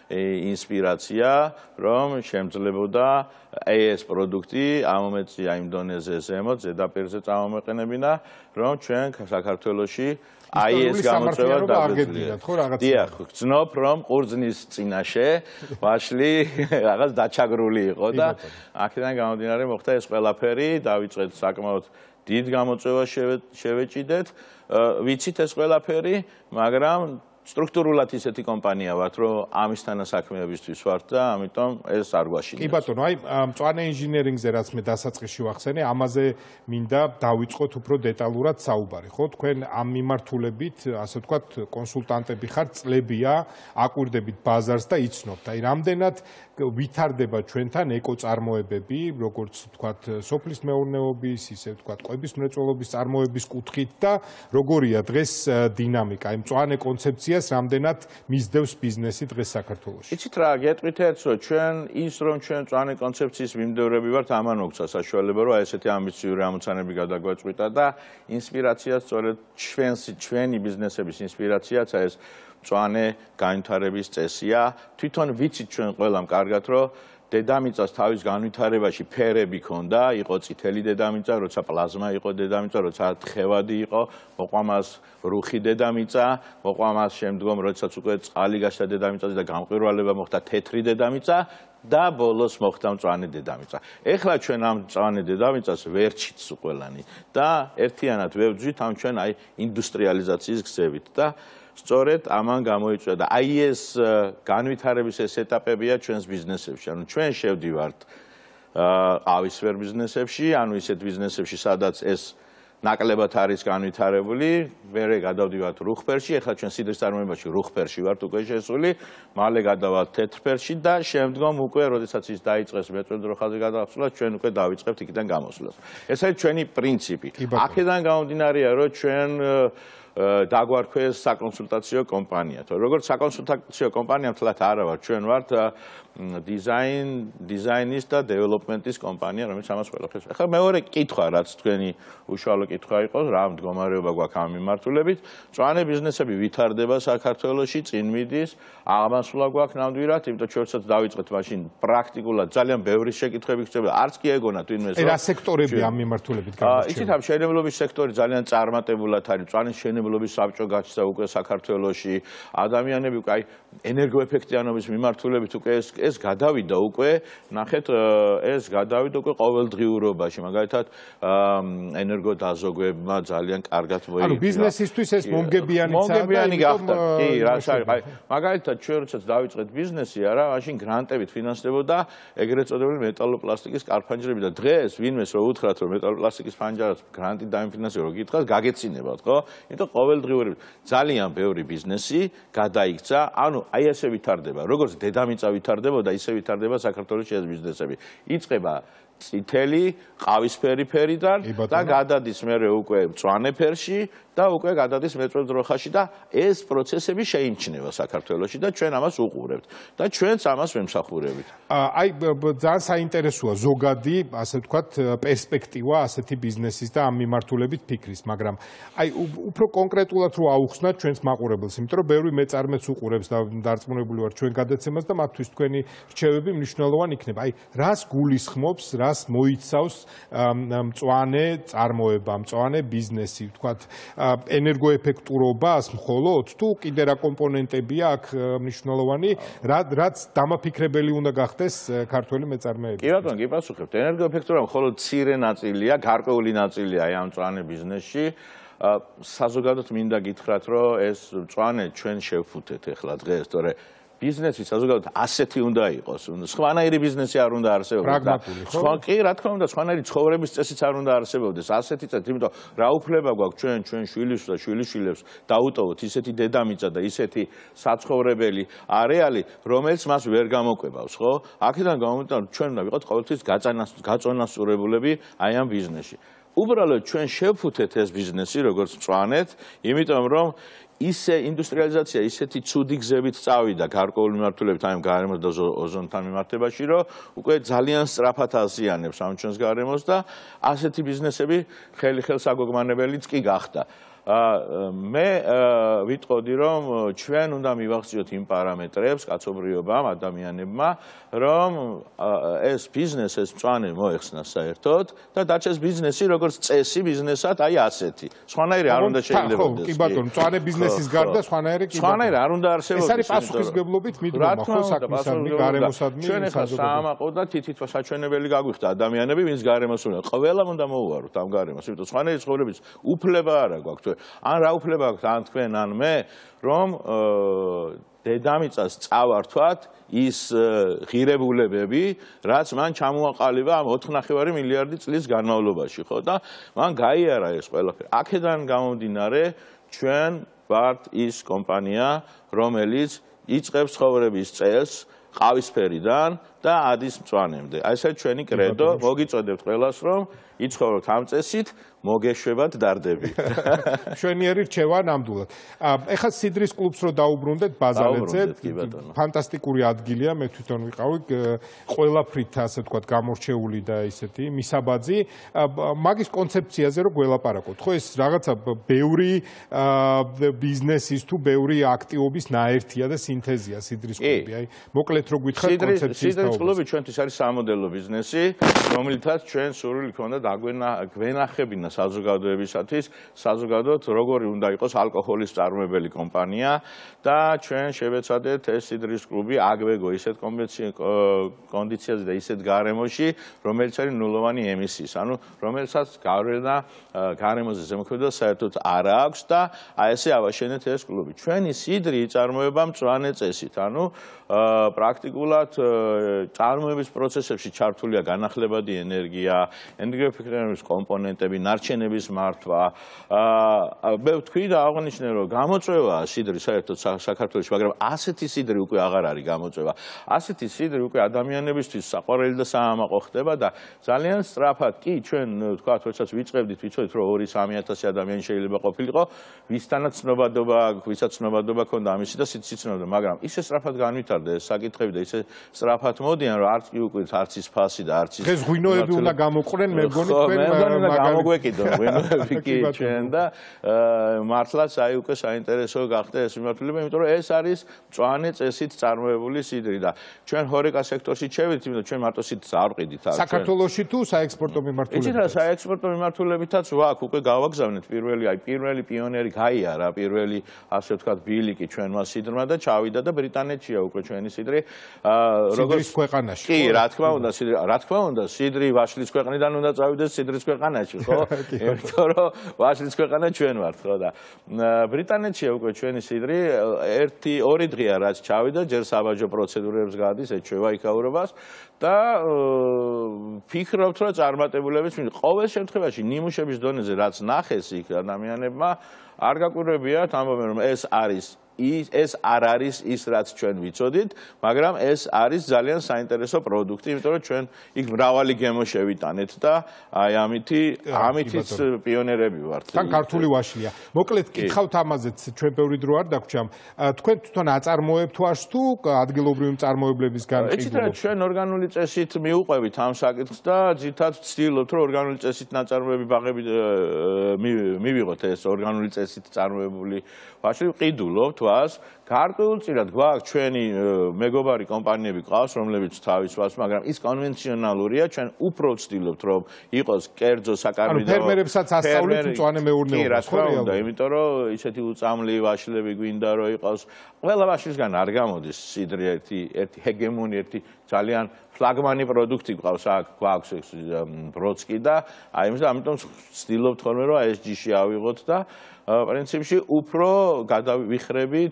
ინსპირაცია, რომ შემძლებოდა ეს პროდუქტი ამომეწია იმ დონეზე ზემოთ, ზედაპირზე წამომეყენებინა, რომ ჩვენ საქართველოში აი ეს გამოწვევა დაგვეძლია. დიახ, გძნობ, რომ ყურძნის წინაშე ვაშლი რაღაც დაჩაგრული იყო და აქედან გამომდინარე მოხდა ეს ყველაფერი, დავიწყეთ საკმაოდ დიდ გამოწვევას შევეჭიდეთ, ვიცით ეს ყველაფერი, მაგრამ სტრუქტურულად ისეთი კომპანია ვართ, რომ ამისთანა საქმეებისთვის ვართ და ამიტომ ეს არ გვაშინებს. კი ბატონო, აი მწვანე ინჟინერინგზე რაც მე დასაწყისში ვახსენე, ამაზე მინდა დავიწყოთ უფრო დეტალურად საუბარი, ხო? თქვენ ამ მიმართულებით, ასე ვთქვათ, კონსულტანტები ხართ, წლებია, აკვირდებით ბაზარს და იცნობთ. აი რამდენად ვითარდება ჩვენთან ეკოწარმოებები, როგორც ვთქვათ, სოფლის მეურნეობის, ისე ვთქვათ, კვების მრეწველობის წარმოების კუთხით და როგორია დღეს დინამიკა, აი მწვანე კონცეფციას რამდენად მისდევს ბიზნესი დღეს საქართველოში. იცით რა, გეტყვით ერთს, რომ ჩვენ ის რომ ჩვენ მწვანე კონცეფციის მიმდევრები ვართ, ამან მოგცა საშუალება, რომ ესეთი ამბიციური ამოცანები გადაგვაწყვიტა და ინსპირაცია სწორედ ჩვენს ჩვენი ბიზნესების ინსპირაციაც ეს მწვანე განვითარების წესია. თვითონ ვიცით ჩვენ ყველამ კარგად, რომ დედამიწას თავის განვითარებაში ფერები ქონდა, იყო წითელი დედამიწა, როცა პლაზმა იყო დედამიწა, როცა თხევადი იყო, მოყვა მას რუხი დედამიწა, მოყვა მას შემდგომ, როდესაც უკვე წყალი გასდა დედამიწაზე და გამყვირვალება მოხდა თეთრი დედამიწა და ბოლოს მოხდა მწვანე დედამიწა. ეხლა ჩვენ ამ მწვანე დედამიწას ვერჩით ყველანი და ერთიანად ვებძვით ამ ჩვენ აი ინდუსტრიალიზაციის გზებით და სწორედ ამან გამოიწვია და აი ეს განვითარების ეს ეტაპებია ჩვენს ბიზნესებში. ანუ ჩვენ შევდივართ ყავისფერ ბიზნესებში, ანუ ისეთ ბიზნესებში, სადაც ეს ნაკლებად არის განვითარებული, მერე გადავდივართ რუხფერში, ეხლა ჩვენ სიდრის წარმოებაში რუხფერში ვართ უკვე შესული, მალე გადავალთ თეთრფერში და შემდგომ უკვე, როდესაც ის დაიწყეს მეწვეულდროხაზე გადასვლას, ჩვენ უკვე დავიწყებთ იქიდან გამოსვლას. ეს არის ჩვენი პრინციპი. აქედან გამომდინარეა, რომ ჩვენ დაგვარქვეს საკონსულტაციო კომპანია. როგორც საკონსულტაციო კომპანია მთლად არა ვარ, ჩვენ ვართ დიზაინ, დიზაინის და დეველოპმენტის კომპანია, რომელიც ამას ყველაფერს. ახლა მეორე კითხვა, რაც თქვენი უშუალო კითხვა იყო, რა მდგომარეობა გვაქვს ამ მიმართულებით. მწვანე ბიზნესები ვითარდება საქართველოში, წინ მიდის, აღმასვლა გვაქვს ნამდვილად, იმიტომ ჩვენ როდესაც დავიწყეთ მაშინ პრაქტიკულად ძალიან ბევრი შეკითხვები გწევდა, არც კი ეგონა თვითონ ეს. რა სექტორები ამ მიმართულებით გამოირჩევა? იცით, ამ შენობლობის სექტორი ძალიან წარმატებულად არის, მწვანე შენობლობის საბჭო გაჩნდა უკვე საქართველოში, ადამიანები უკვე აი ენერგოეფექტიანობის მიმართულებით უკვე ეს ეს გადავიდა უკვე, ნახეთ, ეს გადავიდა უკვე ყოველდღიურობაში, მაგალითად, ენერგოდაზოგვებმა ძალიან კარგად მოიგო. ანუ ბიზნესისთვის ეს მომგებიანიცაა. მომგებიანი გახდა. კი, რა არის, მაგალითად, ჩვენ როდესაც დავიწყეთ ბიზნესი, არა, მაშინ გრანტებით ფინანსდებოდა ეგრეთ წოდებული მეტალოპლასტიკის კარფანჯრები და დღეს ვინმეს რო უთხრათ, რომ მეტალოპლასტიკის ფანჯარას გრანტით დაიმფინანსებო, რო გითხრათ, გაგეცინებათ, ხო? იმიტომ ყოველდღიური ძალიან ბევრი ბიზნესი გადაიქცა, ანუ აი ესე ვითარდება, როგორც დედამიწა ვითარდება და ისე ვითარდება საქართველოს ეს ბიზნესები. იწყება წითელი, ყავისფერი ფერიდან და გადადის მერე უკვე მწვანე ფერში და უკვე გადადის მეწვეულდროხაში და ეს პროცესები შეიმჩნევა საქართველოში და ჩვენ ამას უყურებთ და ჩვენც ამას ვემსახურებით. აი ძალიან საინტერესოა ზოგადი, ასე ვთქვათ, პერსპექტივა ასეთი ბიზნესის და ამ მიმართულებით ფიქრის, მაგრამ აი უფრო კონკრეტულად რო აუხსნათ ჩვენს მაყურებელს, იმიტომ რომ ბევრი მეწარმეც უყურებს და დარწმუნებული ვარ ჩვენ გადაცემას და მათთვის თქვენი რჩევები მნიშვნელოვანი იქნება. აი რას გულისხმობს, რას მოიცავს მწვანე წარმოება, მწვანე ბიზნესი, ვთქვათ, ენერგოეფექტურობას მხოლოდ თუ კიდე რა კომპონენტებია აქ მნიშვნელოვანი, რაც დამაფიქრებელი უნდა გახდეს ქართველი მეწარმეები. კი ბატონო, კი პასუხებთ. ენერგოეფექტურობა მხოლოდ მცირე ნაწილია, გარკვეული ნაწილია ამ მწვანე ბიზნესში. საზოგადოდ მინდა გითხრათ, რომ ეს მწვანე ჩვენ შევფუთეთ ახლა დღეს, თორე ბიზნესი საზოგადოებრივ ასეთი უნდა იყოს. სხვანაირი ბიზნესი არ უნდა არსებობდეს. პრაგმატული, ხო? კი, რა თქმა უნდა, სხვანაირი ცხოვრების წესიც არ უნდა არსებობდეს. ასეთი წესი, იმიტომ რა უფლება გვაქვს ჩვენ ჩვენ შვილის და შვილიშვილებს დაუტოვოთ ისეთი დედამიწა და ისეთი საცხოვრებელი არეალი, რომელიც მას ვერ გამოკვებავს, ხო? აქედან გამომდინარე, ჩვენ უნდა ვიყოთ ყოველთვის გაწონასწორებულები აი ამ ბიზნესში. უბრალოდ ჩვენ შევფუთეთ ეს ბიზნესი როგორც მწვანეთ, იმიტომ რომ ისე ინდუსტრიალიზაცია ისეთი ცუდი გზებით წავიდა გარკვეული მიმართულებით აი გარემოს და ოზონთან მიმართებაში, რომ უკვე ძალიან სწრაფად აზიანებს ამ ჩვენს გარემოს და ასეთი ბიზნესები ხელი-ხელს აგოგმანებელიც კი გახდა. მე ვიტყოდი რომ ჩვენ უნდა მივახციოთ იმ პარამეტრებს კაცობრიობამ, ადამიანებმა, რომ ეს ბიზნესი ეს მწვანე მოეხსნას საერთოდ და დაჩეს ბიზნესი როგორც წესი ბიზნესად აი ასეთი. სხვანაირი არ უნდა შეიძლებოდეს. კი ბატონო, მწვანე ბიზნესის გარდა სხვანაირი კი ბატონო. სხვანაირი არ უნდა არსებობდეს. ეს არის პასუხისმგებლობით მიდგომა ხო საქმისადმი, გარემოსადმი, ჩვენ ახლა საამაყო და თითით საჩვენებელი გაგვიხდა ადამიანები, ვინც გარემოს უნდა. ყველამ უნდა მოუვაროთ ამ გარემოს, იმიტომ სხვანაირი ცხოვრების უფლება არა გვაქვს. ან რა უფლება აქვს ან თქვენ ან მე რომ დედამიწას წავართვათ ის ღირებულებები რაც მან ჩამოაყალიბა ამ ოთხ ნახევარი მილიარდი წლის განმავლობაში ხო და მან გაიარა ეს ყველაფერი აქედან გამომდინარე ჩვენ ვართ ის კომპანია რომელიც იწყებს ცხოვრების წელს ყავისფერიდან და ადის მწვანემდე აი ესე ჩვენი კრედო მოგიწოდებთ ყველას რომ იცხოვროთ ამ წესით მოგეშვებათ დარდები. შვენიერი რჩევა ნამდვილად. ეხლა სიდრის კლუბს რო დაუბრუნდეთ ბაზალეთზე, ფანტასტიკური ადგილია, მე თვითონ ვიყავი, ყველაფრით ასე ვთქვათ გამორჩეული და ისეთი მისაბაძი. მაგის კონცეფციაზე რო გველაპარაკოთ, ხო ეს რაღაცა ბევრი ბიზნესის თუ ბევრი აქტივობის ნაერთია და სინთეზია სიდრის კლუბი. აი, მოკლედ რო გითხრათ კონცეფციის სიდრის კლუბი ჩვენთვის არის სამოდელო ბიზნესი, რომლითაც ჩვენ სურვილი ქონდა დაგვენახებინა საზოგადოებისათვის საზოგადოოდ როგორი უნდა იყოს ალკოჰოლის წარმოებელი კომპანია და ჩვენ შევეცადეთ ეს სიდრის კლუბი აგვეგო ისეთ კონდიციაზე და ისეთ გარემოში, რომელიც არის ნულოვანი ემისიის, ანუ რომელსაც გავლენა გარემოზე ზემოქმედება საერთოდ არ აქვს და აი ესე ავაშენეთ ეს კლუბი. ჩვენი სიდრი იწარმოება მწვანე წესით, ანუ პრაქტიკულად წარმოების პროცესებში ჩართულია განახლებადი ენერგია, ენერგოეფექტიანობის კომპონენტები, ნარჩენების მართვა. მე ვთქვი და აღნიშნე რომ გამოწვევაა სიდრი საერთოდ საქართველოში, მაგრამ ასეთი სიდრი უკვე აღარ არის გამოწვევა. ასეთი სიდრი უკვე ადამიანებისთვის საყვარელი და საამაყო ხდება და ძალიან სწრაფად კი ჩვენ თქვათ, როდესაც ვიწყებდით, ვიცოდით რომ ორი სამი ათასი ადამიანი შეიძლება ყოფილიყო, ვისთანაც ცნობადობა, ვისაც ცნობადობა ქონდა ამისი და სიცნობდა, მაგრამ ისე სწრაფად განვითარდა ეს საკითხები და ისე სწრაფად მოდიან, რომ არც კი უკვე არც ის ფასი და არც ის დღეს ღვინოები უნდა გამოყრენ, მე მგონი თქვენ გამოგვეკიდო ღვინოები კი ჩვენ და მართლაც აი უკვე საინტერესო გახდა ეს მიმართულება, იმიტომ რომ ეს არის მწვანე წესით წარმოებული სიდრი და ჩვენ ჰორეკა სექტორში შევიდით, იმიტომ ჩვენ მარტო სიდრს არ ვყიდით აქ. საქართველოში თუ საექსპორტო მიმართულებით? იცით რა, საექსპორტო მიმართულებითაც ვაქვს, უკვე გავაგზავნეთ პირველი, აი პირველი პიონერი გაიარა, პირველი ასე ვთქვათ ბილიკი ჩვენმა სიდრმა და ჩავიდა და ბრიტანეთშია უკვე ჩვენი სიდრი. სიდრის ქვეყანაში. კი, რა თქმა უნდა, სიდრი, რა თქმა უნდა, სიდრი ვაშლის ქვეყნიდან უნდა წავიდეს სიდრის ქვეყანაში, ხო? იმიტომ რომ ვაშლის ქვეყანა ჩვენ ვართ, ხო და ბრიტანეთშია უკვე ჩვენი სიდრი, ერთი ორი დღეა რაც ჩავიდა, ჯერ საბაჟო პროცედურებს გადის, ეჩვევა იქაურობას და ფიქრობთ რომ წარმატებულების ყოველ შემთხვევაში ნიმუშების დონეზე რაც ნახეს იქ ადამიანებმა არ გაკვირვებიათ, ამბობენ რომ ეს არის ის ეს არ არის ის რაც ჩვენ ვიცოდით, მაგრამ ეს არის ძალიან საინტერესო პროდუქტი, იმიტომ რომ ჩვენ იქ მრავალი გემო შევიტანეთ და აი ამითი ამითიც პიონერები ვართ. თან ქართული ვაშლია. მოკლედ კითხავთ ამაზეც, ჩვენ ბევრი დრო არ დაგვრჩამ. თქვენ თვითონ აწარმოებთ ვაშს თუ ადგილობრივი მწარმოებლების განხილვა? იცით რა, ჩვენ ორგანული წესით მიუყვებით ამ საკითხს და ძირითადად ვცდილობთ, რომ ორგანული წესით ნაწარმოები ბაღები მივიღოთ ეს ორგანული წესით წარმოებული ვაში ვყიდულობთ ვას გარკვეულწილად გვაქვს ჩვენი მეგობარი კომპანიები ყავს, რომლებიც თავის ვას, მაგრამ ის კონვენციონალურია, ჩვენ უფრო ვცდილობთ, რომ იყოს კერძო საკარბიდო. ანუ ფერმერებსაც ასწავლეთ მწვანე მეურნეობას, ხო? რა თქმა უნდა, იმიტომ რომ ისეთი უწამლი ვაშლები გვინდა რომ იყოს. ყველა ვაშლისგან არ გამოდის სიდრი ერთი ერთი ჰეგემონი, ერთი ძალიან ფლაგმანი პროდუქტი გვყავს აქ, გვაქვს ეს ბროცკი და აი ამის და ამიტომ ვცდილობთ ხოლმე რომ ეს ჯიში ავიღოთ და პრინციპში უფრო გადავიხრებით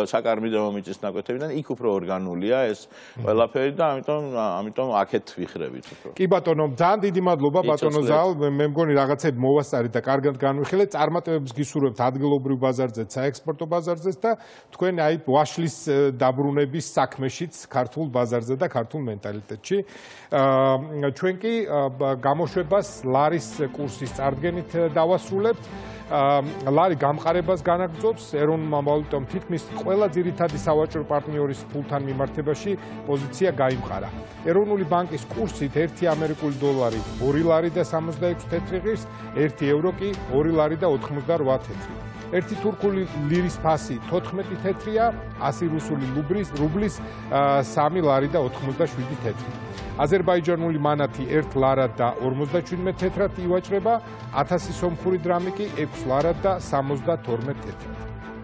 საკარმიდამო მიწის ნაკვეთებიდან იქ უფრო ორგანულია ეს ყველაფერი და ამიტომ ამიტომ აქეთ ვიხრებით უფრო. კი ბატონო, ძალიან დიდი მადლობა ბატონო ზალ, მე მგონი რაღაცები მოვასწარით და კარგად განვიხილეთ. წარმატებებს გისურვებთ ადგილობრივ ბაზარზეც, საექსპორტო ბაზარზეც და თქვენ აი ვაშლის დაბრუნების საქმეშიც ქართულ ბაზარზე და ქართულ მენტალიტეტში. ჩვენ კი გამოშვებას ლარის კურსის წარდგენით დავასრულებთ. ლარი გამყარებას განაგრძობს ეროვნულმა ვალუტამ თითქმის ყველა ძირითადი სავაჭრო პარტნიორის ფულთან მიმართებაში პოზიცია გაიმყარა. ეროვნული ბანკის კურსით ერთი ამერიკული დოლარი ორი ლარი და სამოცდაექვსი თეთრი ღირს, ერთი ევრო კი ორი ლარი და ოთხმოცდარვა თეთრი. ერთი თურქული ლირის ფასი თოთხმეტი თეთრია, ასი რუსული რუბლის სამი ლარი და ოთხმოცდაშვიდი თეთრი. აზერბაიჯანული მანათი ერთ ლარად და ორმოცდაჩვიდმეტ თეთრად ივაჭრება, ათასი სომხური დრამი კი ექვს ლარად და სამოცდათორმეტ თეთრად.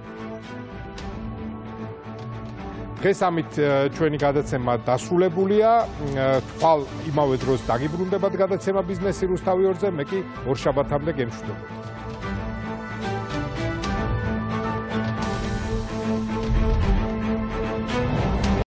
დღეს ამით ჩვენი გადაცემა დასრულებულია. თვალ იმავე დროს დაგიბრუნდებათ გადაცემა ბიზნესი რუსთავი ორზე, მე კი ორ შაბათამდე გემშვიდობებით.